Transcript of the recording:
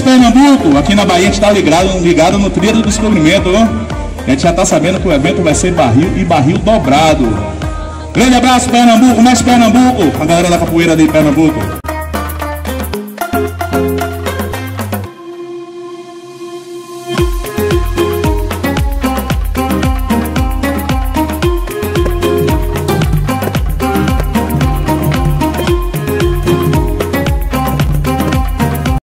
Mestre Pernambuco, aqui na Bahia a gente tá ligado no Trilha do Descobrimento, ó. A gente já tá sabendo que o evento vai ser barril e barril dobrado. Grande abraço, Pernambuco, Mestre Pernambuco, a galera da capoeira de Pernambuco.